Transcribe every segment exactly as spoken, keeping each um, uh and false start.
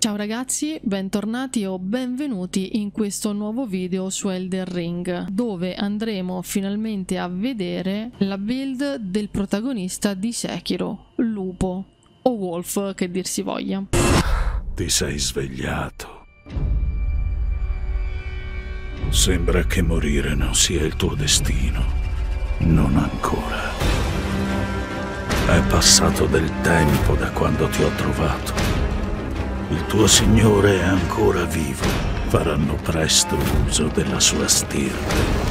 Ciao ragazzi, bentornati o benvenuti in questo nuovo video su Elden Ring, dove andremo finalmente a vedere la build del protagonista di Sekiro, Lupo, o Wolf che dir si voglia. Ti sei svegliato. Sembra che morire non sia il tuo destino. Non ancora. È passato del tempo da quando ti ho trovato. Il tuo signore è ancora vivo. Faranno presto uso della sua stirpe.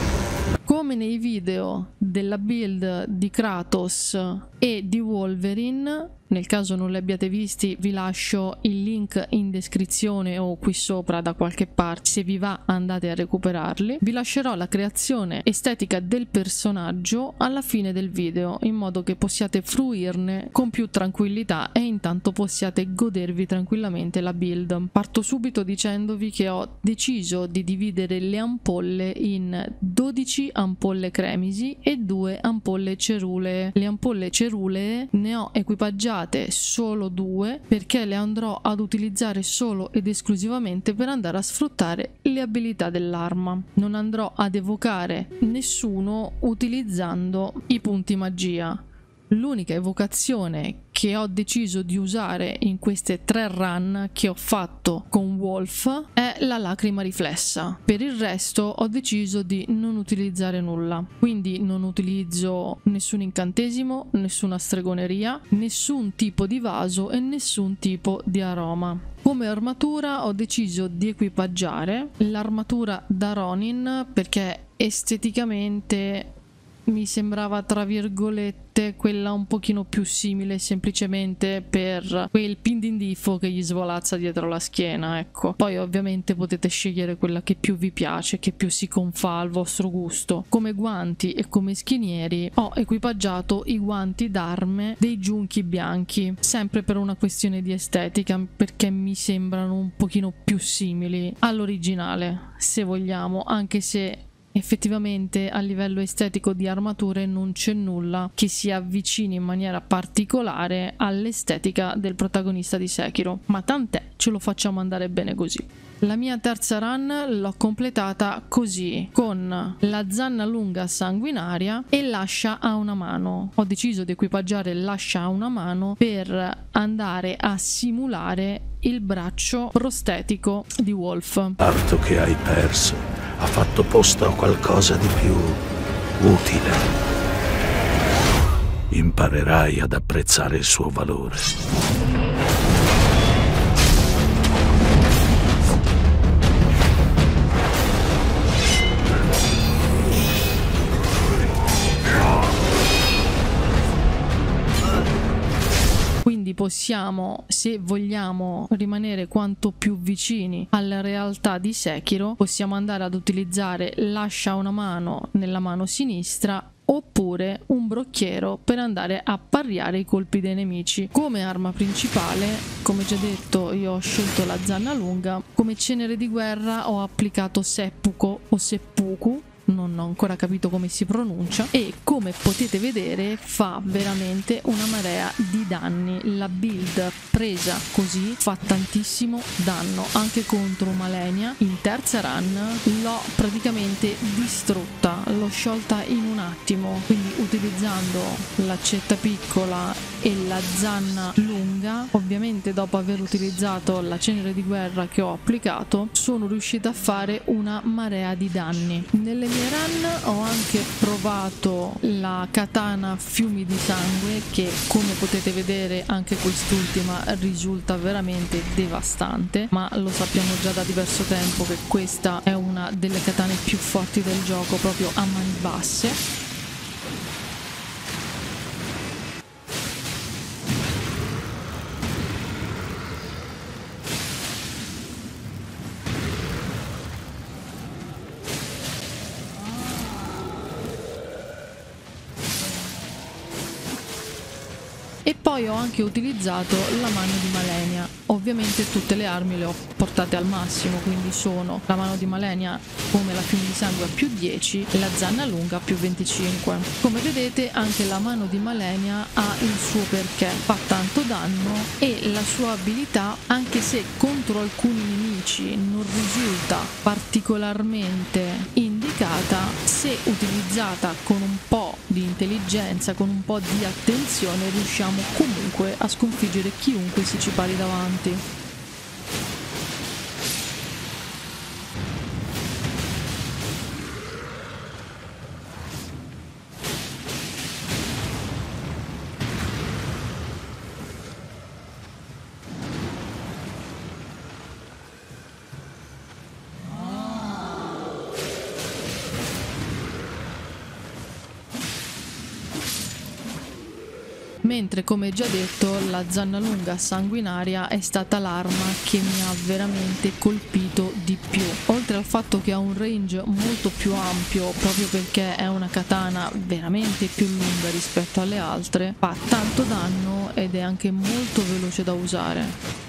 Come nei video della build di Kratos e di Wolverine, nel caso non li abbiate visti vi lascio il link in descrizione o qui sopra da qualche parte, se vi va andate a recuperarli. Vi lascerò la creazione estetica del personaggio alla fine del video, in modo che possiate fruirne con più tranquillità e intanto possiate godervi tranquillamente la build. Parto subito dicendovi che ho deciso di dividere le ampolle in dodici ampolle cremisi e due ampolle cerulee. Le ampolle cerulee ne ho equipaggiate solo due perché le andrò ad utilizzare solo ed esclusivamente per andare a sfruttare le abilità dell'arma. Non andrò ad evocare nessuno utilizzando i punti magia. L'unica evocazione che ho deciso di usare in queste tre run che ho fatto con Wolf è la lacrima riflessa. Per il resto ho deciso di non utilizzare nulla, quindi non utilizzo nessun incantesimo, nessuna stregoneria, nessun tipo di vaso e nessun tipo di aroma. Come armatura ho deciso di equipaggiare l'armatura da Ronin perché esteticamente mi sembrava tra virgolette quella un pochino più simile, semplicemente per quel pindindifo che gli svolazza dietro la schiena, ecco. Poi ovviamente potete scegliere quella che più vi piace, che più si confà al vostro gusto. Come guanti e come schinieri ho equipaggiato i guanti d'arme dei giunchi bianchi, sempre per una questione di estetica, perché mi sembrano un pochino più simili all'originale, se vogliamo, anche se effettivamente a livello estetico di armature non c'è nulla che si avvicini in maniera particolare all'estetica del protagonista di Sekiro, ma tant'è, ce lo facciamo andare bene così. La mia terza run l'ho completata così, con la zanna lunga sanguinaria e l'ascia a una mano. Ho deciso di equipaggiare l'ascia a una mano per andare a simulare il braccio prostetico di Wolf. L'arto che hai perso ha fatto posto a qualcosa di più utile. Imparerai ad apprezzare il suo valore. Quindi possiamo, se vogliamo rimanere quanto più vicini alla realtà di Sekiro, possiamo andare ad utilizzare l'ascia a una mano nella mano sinistra oppure un brocchiero per andare a parriare i colpi dei nemici. Come arma principale, come già detto, io ho scelto la zanna lunga. Come cenere di guerra ho applicato seppuku o seppuku, non ho ancora capito come si pronuncia, e come potete vedere fa veramente una marea di danni. La build presa così fa tantissimo danno anche contro Malenia. In terza run l'ho praticamente distrutta, l'ho sciolta in un attimo, quindi utilizzando l'accetta piccola e la zanna lunga. Ovviamente dopo aver utilizzato la cenere di guerra che ho applicato sono riuscita a fare una marea di danni. Nelle mie run ho anche provato la katana fiumi di sangue che, come potete vedere, anche quest'ultima risulta veramente devastante, ma lo sappiamo già da diverso tempo che questa è una delle katane più forti del gioco, proprio a mani basse. E poi ho anche utilizzato la mano di Malenia. Ovviamente tutte le armi le ho portate portate al massimo, quindi sono la mano di Malenia come la fiume di sangue a più dieci, la zanna lunga a più venticinque. Come vedete anche la mano di Malenia ha il suo perché, fa tanto danno e la sua abilità, anche se contro alcuni nemici non risulta particolarmente indicata, se utilizzata con un po' di intelligenza, con un po' di attenzione, riusciamo comunque a sconfiggere chiunque si ci pari davanti. Mentre, come già detto, la zanna lunga sanguinaria è stata l'arma che mi ha veramente colpito di più. Oltre al fatto che ha un range molto più ampio, proprio perché è una katana veramente più lunga rispetto alle altre, fa tanto danno ed è anche molto veloce da usare.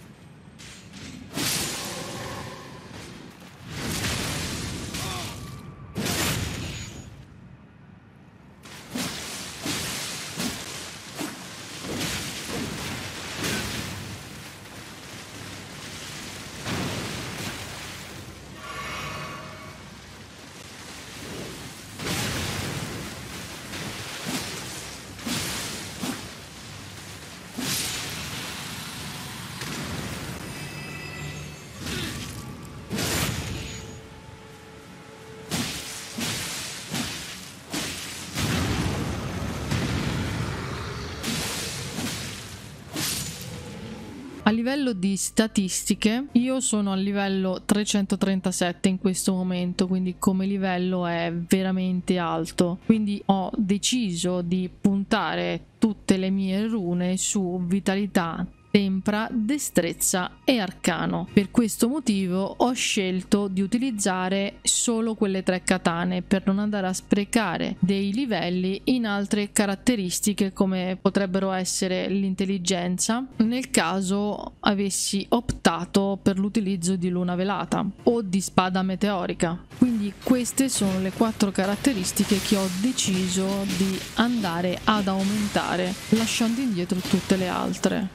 A livello di statistiche io sono al livello trecentotrentasette in questo momento, quindi come livello è veramente alto, quindi ho deciso di puntare tutte le mie rune su vitalità, tempra, destrezza e arcano. Per questo motivo ho scelto di utilizzare solo quelle tre katane per non andare a sprecare dei livelli in altre caratteristiche come potrebbero essere l'intelligenza nel caso avessi optato per l'utilizzo di luna velata o di spada meteorica. Quindi queste sono le quattro caratteristiche che ho deciso di andare ad aumentare, lasciando indietro tutte le altre.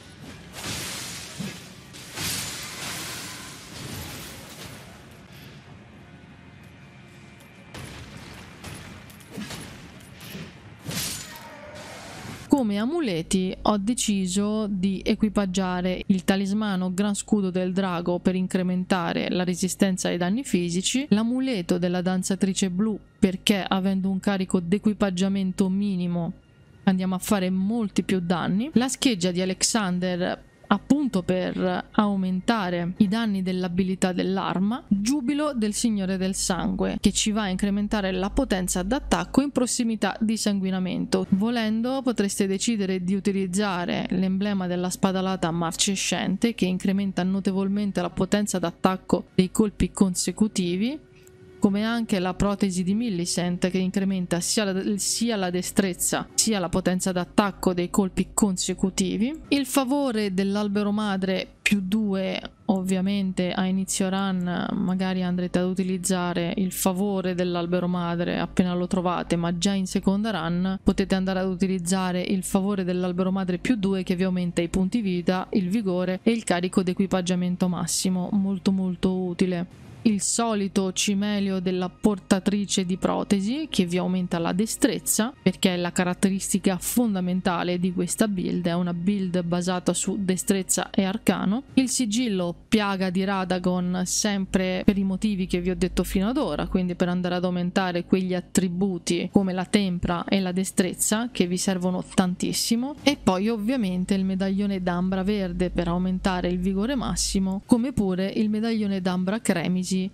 Come amuleti ho deciso di equipaggiare il talismano Gran Scudo del Drago per incrementare la resistenza ai danni fisici, l'amuleto della danzatrice blu perché avendo un carico d'equipaggiamento minimo andiamo a fare molti più danni, la scheggia di Alexander appunto per aumentare i danni dell'abilità dell'arma, Giubilo del Signore del Sangue che ci va a incrementare la potenza d'attacco in prossimità di sanguinamento. Volendo potreste decidere di utilizzare l'emblema della spadalata marcescente che incrementa notevolmente la potenza d'attacco dei colpi consecutivi, come anche la protesi di Millicent che incrementa sia la, sia la destrezza sia la potenza d'attacco dei colpi consecutivi, il favore dell'albero madre più due, ovviamente a inizio run magari andrete ad utilizzare il favore dell'albero madre appena lo trovate, ma già in seconda run potete andare ad utilizzare il favore dell'albero madre più due che vi aumenta i punti vita, il vigore e il carico d'equipaggiamento massimo, molto molto utile. Il solito cimelio della portatrice di protesi che vi aumenta la destrezza perché è la caratteristica fondamentale di questa build, è una build basata su destrezza e arcano. Il sigillo piaga di Radagon sempre per i motivi che vi ho detto fino ad ora, quindi per andare ad aumentare quegli attributi come la tempra e la destrezza che vi servono tantissimo, e poi ovviamente il medaglione d'ambra verde per aumentare il vigore massimo, come pure il medaglione d'ambra cremisi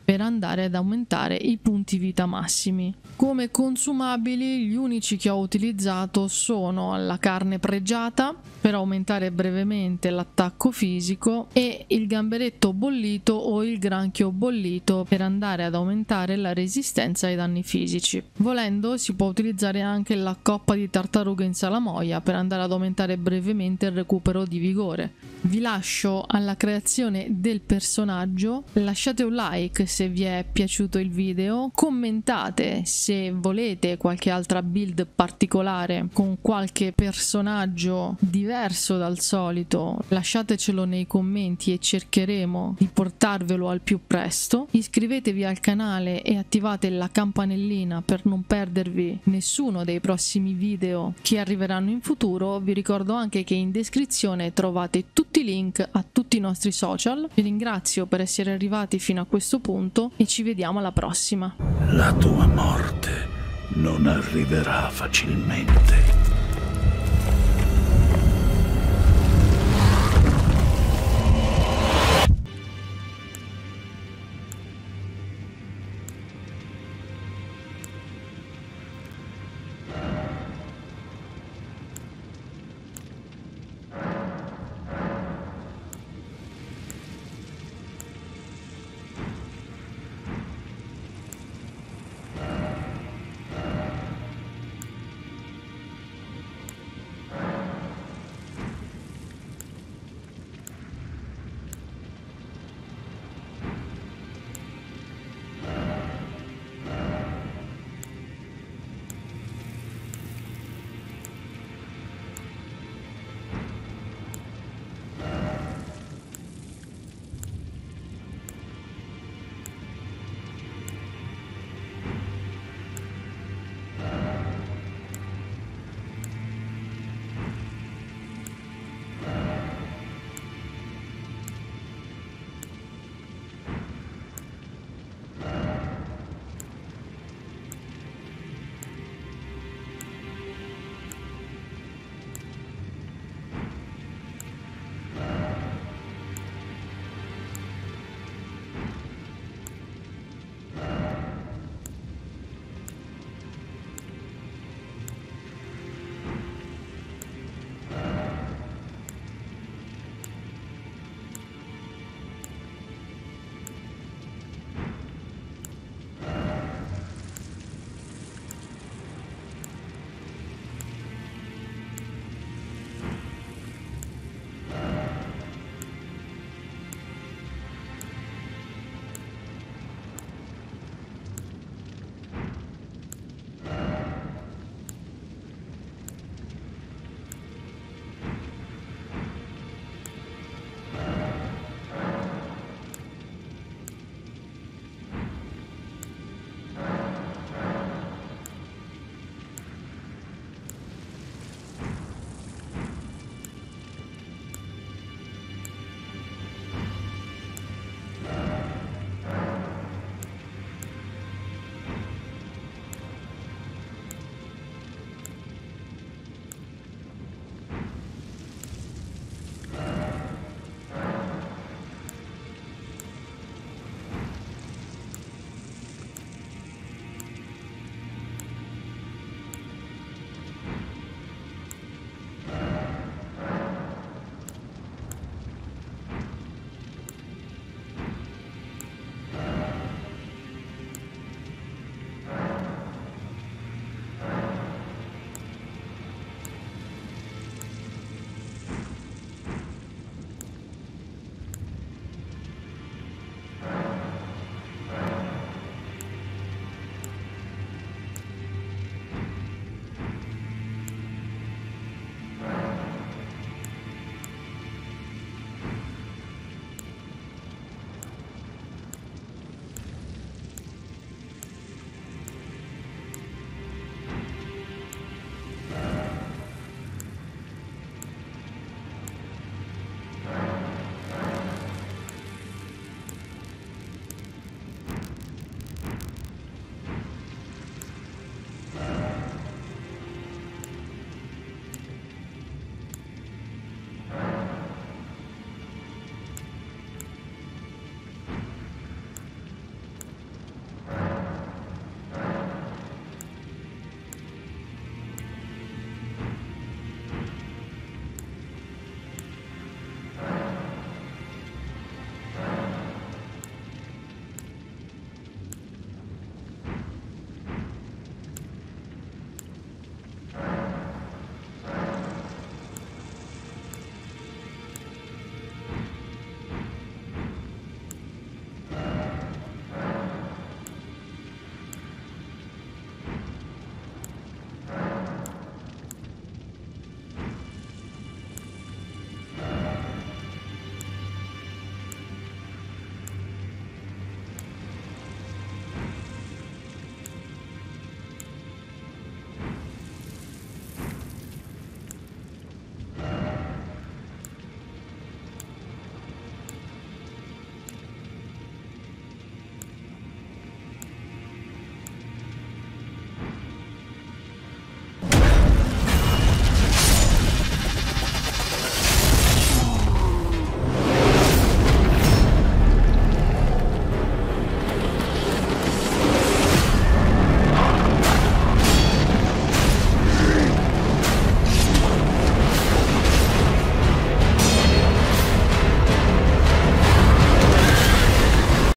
per andare ad aumentare i punti vita massimi. Come consumabili gli unici che ho utilizzato sono la carne pregiata per aumentare brevemente l'attacco fisico e il gamberetto bollito o il granchio bollito per andare ad aumentare la resistenza ai danni fisici. Volendo si può utilizzare anche la coppa di tartaruga in salamoia per andare ad aumentare brevemente il recupero di vigore. Vi lascio alla creazione del personaggio, lasciate un like se vi è piaciuto il video, commentate se volete qualche altra build particolare con qualche personaggio diverso dal solito, lasciatecelo nei commenti e cercheremo di portarvelo al più presto. Iscrivetevi al canale e attivate la campanellina per non perdervi nessuno dei prossimi video che arriveranno in futuro. Vi ricordo anche che in descrizione trovate tutti i link a tutti i nostri social. Vi ringrazio per essere arrivati fino a questo punto e ci vediamo alla prossima. La tua morte non arriverà facilmente.